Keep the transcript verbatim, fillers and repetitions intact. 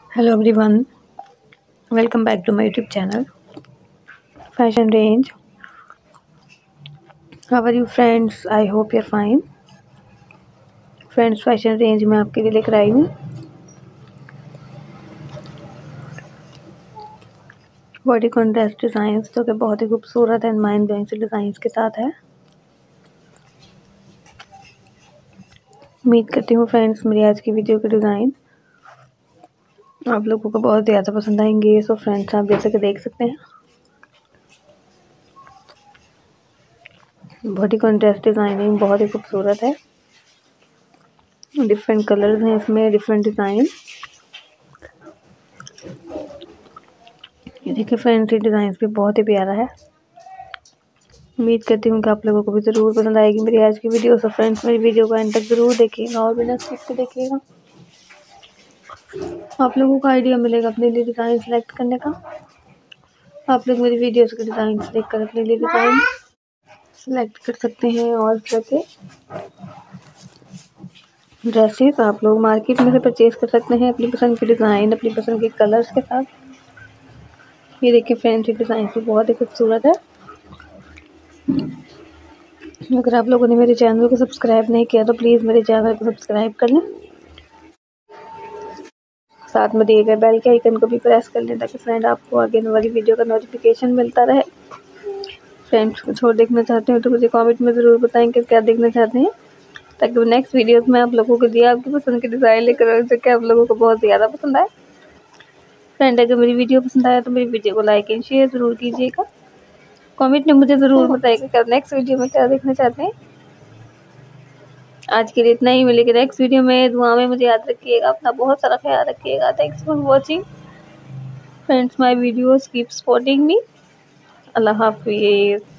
Hello everyone, welcome back to my YouTube channel Fashion Range. How are you friends? I hope you're fine. Friends fashion range में आपके लिए लेकर आई हूँ body contrast designs जो कि बहुत ही खूबसूरत एंड माइंड ब्लोइंग से डिज़ाइंस के साथ है। उम्मीद करती हूँ फ्रेंड्स मेरी आज की वीडियो के डिज़ाइन आप लोगों को बहुत ज़्यादा पसंद आएंगे। सो फ्रेंड्स आप जैसे कि देख सकते हैं बॉडी कॉन्ट्रास्ट डिज़ाइनिंग बहुत ही खूबसूरत है। डिफरेंट कलर्स हैं इसमें, डिफरेंट डिज़ाइन। ये देखिए फ्रेंड्स ये डिज़ाइन भी बहुत ही प्यारा है। उम्मीद करती हूँ कि आप लोगों को भी ज़रूर पसंद आएगी मेरी आज की वीडियो। सो फ्रेंड्स मेरी वीडियो को एंड तक ज़रूर देखिएगा और बिना स्किप के देखिएगा। आप लोगों को आइडिया मिलेगा अपने लिए डिज़ाइन सेलेक्ट करने का। आप लोग मेरी वीडियोस के डिज़ाइन देख कर अपने लिए डिज़ाइन सेलेक्ट कर सकते हैं। और इस तरह के ड्रेसेस आप लोग मार्केट में से परचेज कर सकते हैं अपनी पसंद के डिज़ाइन, अपनी पसंद के कलर्स के साथ। ये देखिए फ्रेंड्स ये डिज़ाइन भी बहुत ही खूबसूरत है। अगर आप लोगों ने मेरे चैनल को सब्सक्राइब नहीं किया तो प्लीज़ मेरे चैनल को सब्सक्राइब कर लें, साथ में दिए गए बेल के आइकन को भी प्रेस कर लें ताकि फ्रेंड आपको आगे वाली वीडियो का नोटिफिकेशन मिलता रहे। फ्रेंड्स कुछ और देखना चाहते हैं तो मुझे कमेंट में ज़रूर बताएं कि क्या देखना चाहते हैं, ताकि नेक्स्ट वीडियोस में आप लोगों को दिए आपकी पसंद के डिज़ाइन लेकर जो कि आप लोगों को बहुत ज़्यादा पसंद आए। फ्रेंड अगर मेरी वीडियो पसंद आया तो मेरी वीडियो को लाइक एंड शेयर ज़रूर कीजिएगा। कमेंट में मुझे ज़रूर बताइएगा कि नेक्स्ट वीडियो में क्या देखना चाहते हैं। आज के लिए इतना ही, मिलेगा नेक्स्ट वीडियो में। दुआ में मुझे याद रखिएगा, अपना बहुत सारा ख्याल रखिएगा। Thanks for watching friends my videos, keep supporting me. Allah हाफिज़।